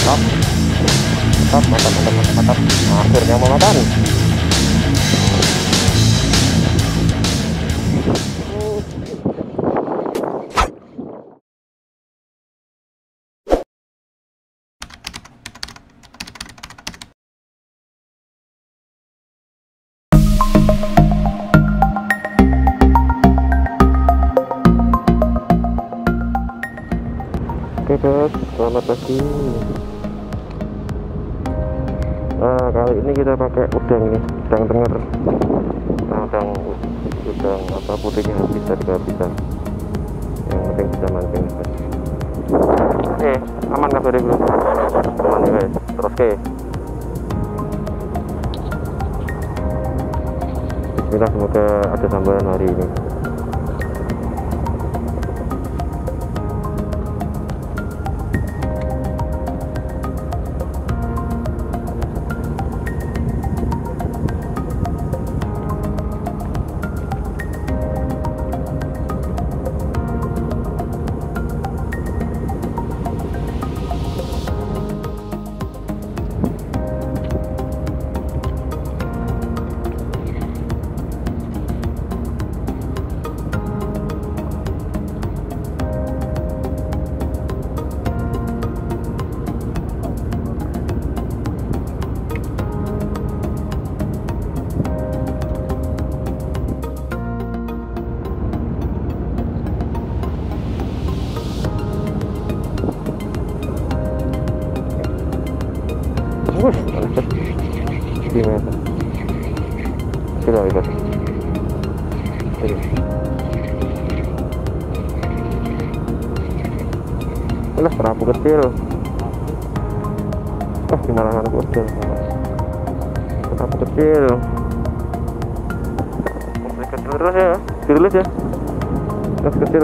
mantap, mantap. Nah, akhirnya mau makan. Oke guys, selamat pagi. Nah, kali ini kita pakai udang ini, udang tenger. Nah, udang apa putihnya habis tadi kehabisan. Yang penting bisa mancing guys. Aman nggak dari belum? Aman ya guys. Terus ke. Bismillah, semoga ada sambaran hari ini. Gimana? Sudah ikut. Alah, perahu kecil. Gimana kan kecil? Perahu kecil. Kecil terus ya, dirilis ya. Terus kecil.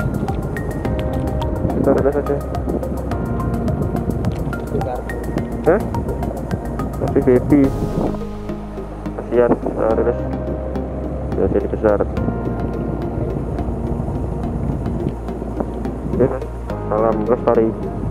Kita rilis aja. Masih baby, kasihan, rilis ya, jadi besar. Oke, salam lestari.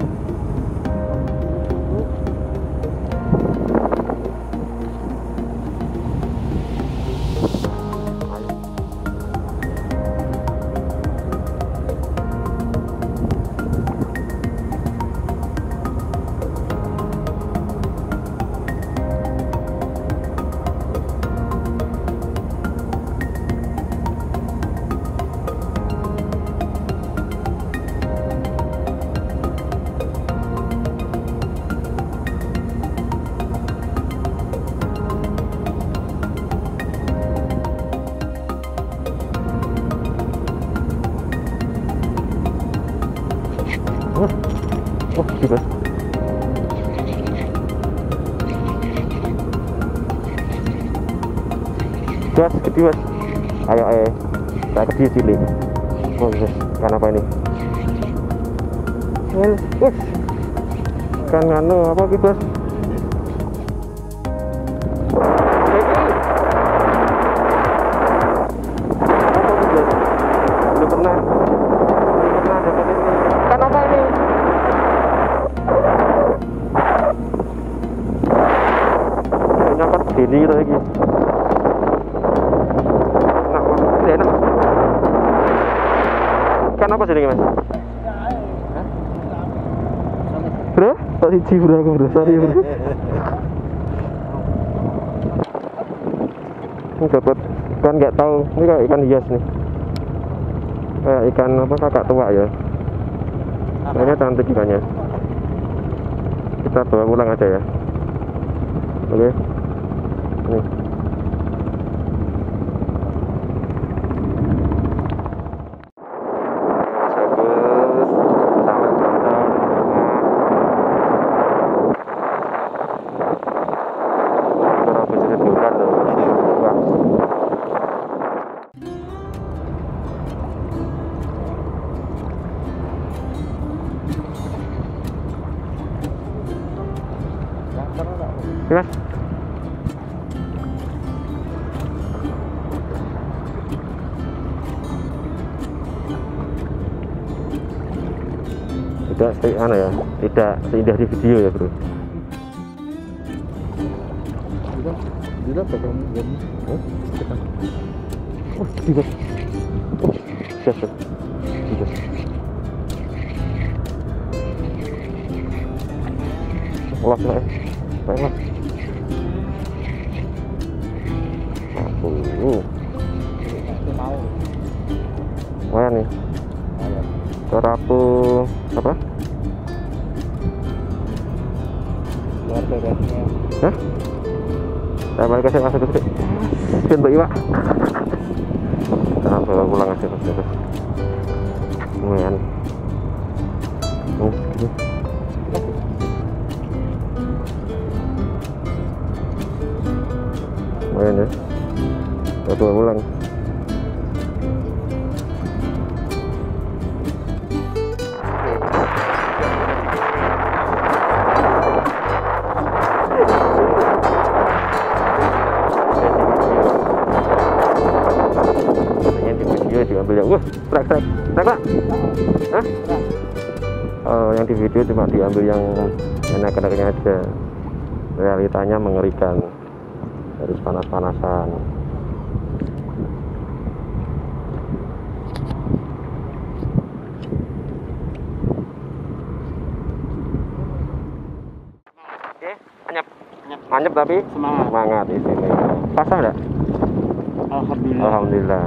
Bebas. Gas, gede mas. Ayo, saya kecil cilik. Yes. Kan apa ini? Yes. Kan anu apa bebas? Belum pernah dapat ini. Kan apa ini? Ini lagi enak. Kan apa sih ini mas? Bro, tak siji bro aku bro, sorry bro. Ini dapat kan nggak tahu, ini kayak ikan hias nih, kayak ikan apa kakak tua ya. Kayaknya cantik ikannya. Kita bawa pulang aja ya. Oke. Nih. Mas. tidak tidak seindah di video ya bro. Tidak pegang jam. Oh, tidak. Siap. Tidak. Ulas lah. Baiklah. Mau. Wah nih. Terapu apa? Luar biasa. Hah? Saya balik kasih masuk ke sini. Spin Mbak Iwa. Nah, bawa pulang aja terus. Lumayan. Segini. Lumayan ya. Saya bawa pulang. Diambil yang trek lah. Hah? Oh, yang di video cuma diambil yang enak-enaknya aja. Realitanya mengerikan, harus panas-panasan. Oke, anyep tapi semangat di sini. Pasang enggak? Alhamdulillah.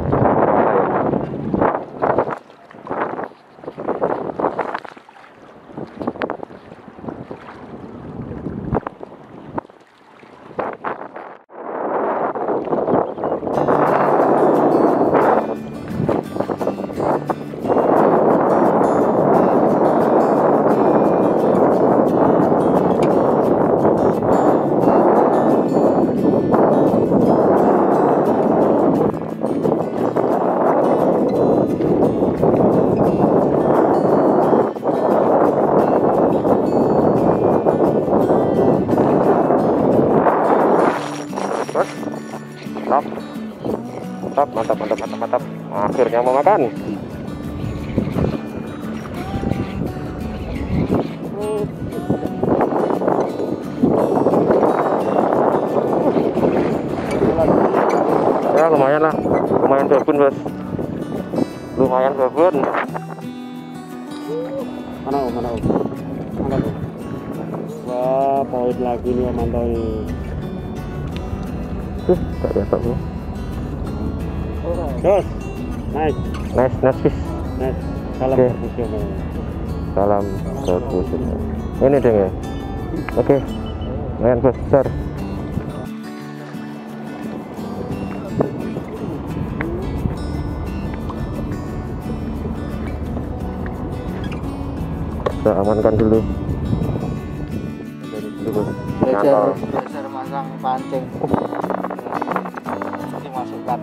Mantap. Akhirnya mau makan. Ya lumayan lah, lumayan babon bos, lumayan babon. Mana? Wah, poin lagi nih mantau ini. Tak dapat bro. Terus, nice fish. Nice. Salam profesional. Salam profesional. Ini deng ya. Oke. Lumayan besar. Kita amankan dulu. Belajar masang pancing. Dimasukkan.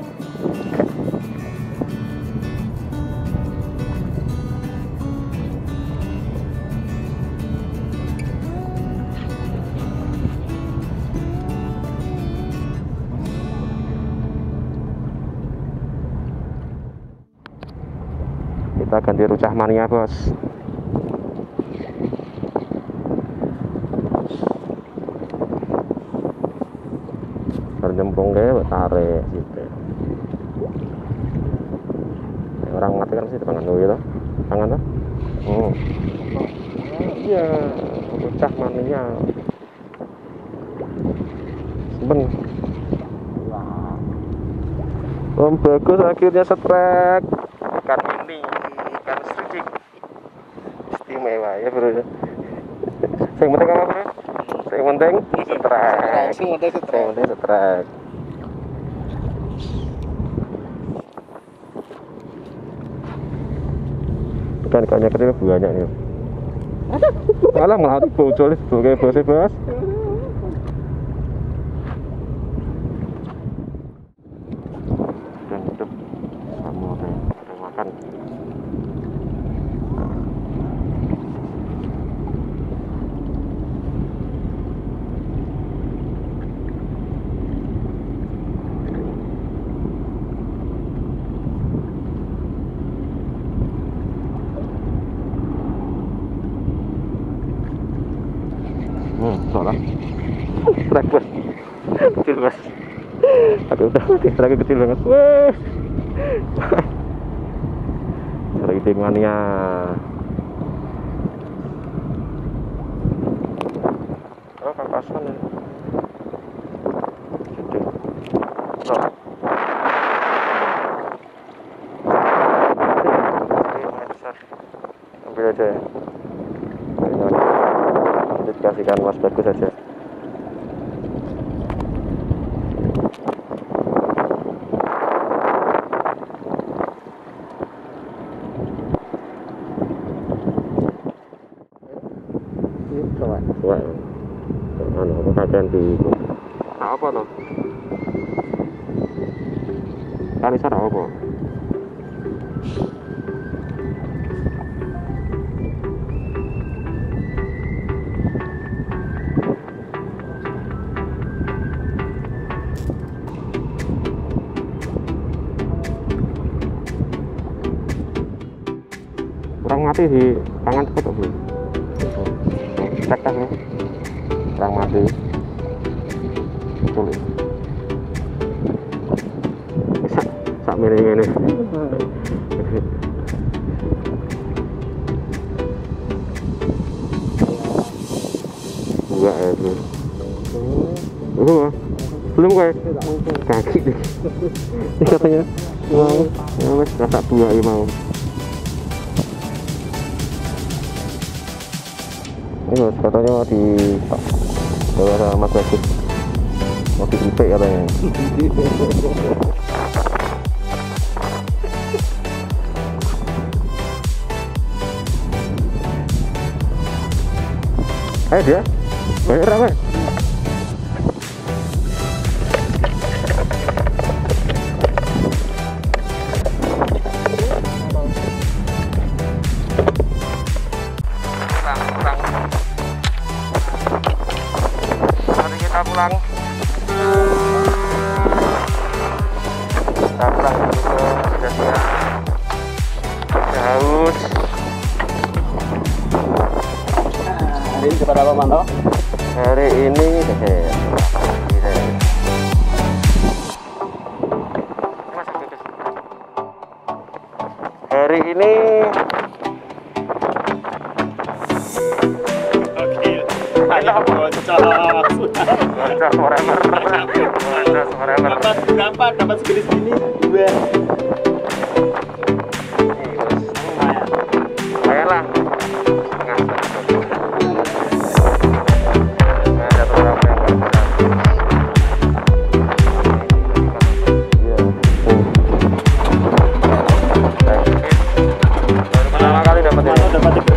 Kita ganti rucah mania bos. Berjemplung ke tarik gitu. Orang mengatakan sih tangan dulu gitu. Tangan tuh. Iya, rucah mania. Seben. Bagus akhirnya setrek. Ikan ini, ikan strike istimewa ya bro. Yang penting apa bro? Yang penting setrek. Ikan-ikannya kecil banyak nih. Alah malah bocor itu kayak bos. Dan hidup kamu udah makan. Salah. Strike bos. Kecil bos. Aduh, strike kecil banget. Wah. Strike mania. Oh, kakasan ya. Gede. Oh. Ambil aja ya. Nanti dikasihkan Mas Bagus aja. Wah, apa kajian di apa no? Kalisar apa? Kurang mati di tangan cepet belum? Cek kan nih, kurang mati. Betul. Sak miring ini. Enggak ya belum. Belum kayak kaki deh. Ini katanya mau, ya wes rasa buah ya mau. Ini katanya mau di bawa sama Mas Bagus, mau dipipek katanya. Ayo dia, banyak ramai. Mari kita pulang. Kita pulang dulu ke Sudah haus. Hari ini cepat apa Manto? Hari ini hari ini dapat segede segini dua. lumayan lah. Pertama kali dapat